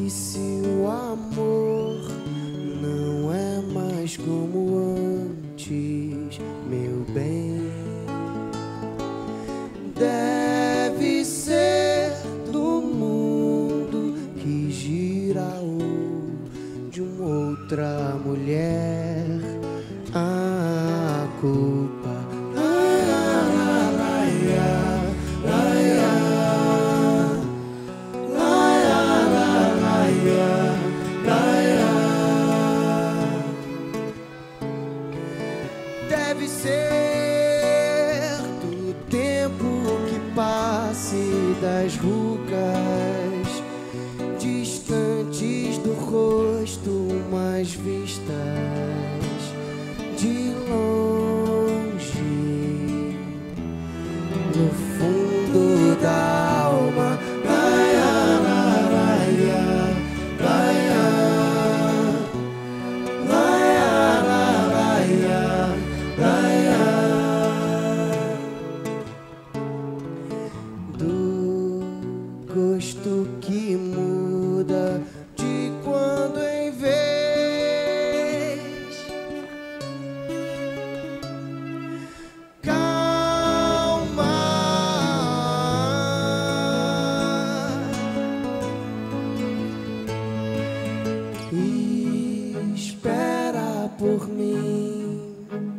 E se o amor não é mais como antes, meu bem, deve ser do mundo que gira ou de uma outra mulher a culpa. Deve ser do tempo que passa e das rugas distantes do rosto, mais vistas de longe, no fundo da alma. Do gosto que muda de quando em vez. Calma, espera por mim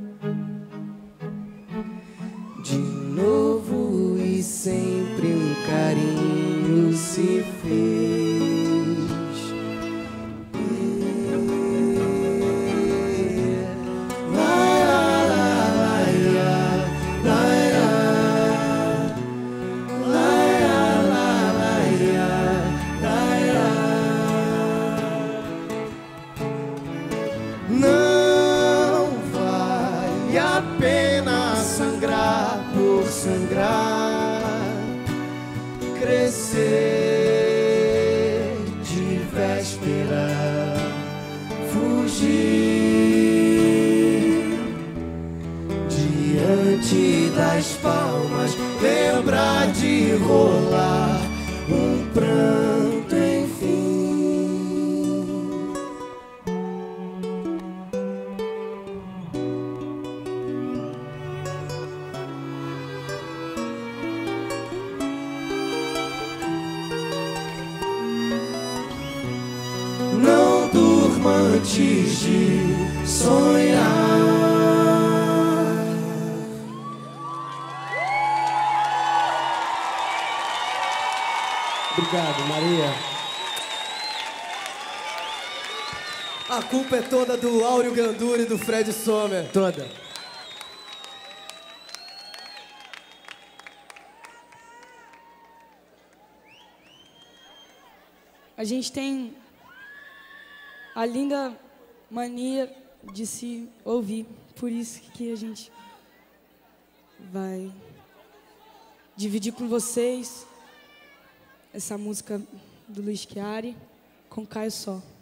de novo, e sempre um carinho se fez. Não vale a pena sangrar por sangrar, crescer de véspera, fugir diante das palmas, lembrar de rolar um pranto, enfim. Não durma antes de sonhar. Obrigado, Maria. A culpa é toda do Áureo Gandura e do Fred Sommer. Toda. A gente tem a linda mania de se ouvir, por isso que a gente vai dividir com vocês essa música do Luiz Chiari com Caio Só.